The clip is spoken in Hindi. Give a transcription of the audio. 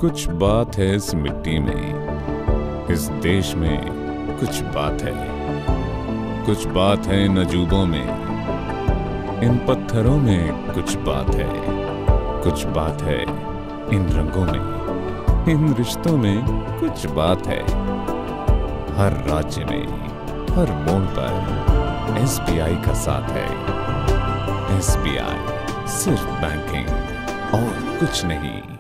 कुछ बात है इस मिट्टी में, इस देश में कुछ बात है। कुछ बात है इन अजूबों में, इन पत्थरों में कुछ बात है। कुछ बात है इन रंगों में, इन रिश्तों में कुछ बात है। हर राज्य में, हर मोड़ पर एसबीआई का साथ है। एसबीआई, सिर्फ बैंकिंग और कुछ नहीं।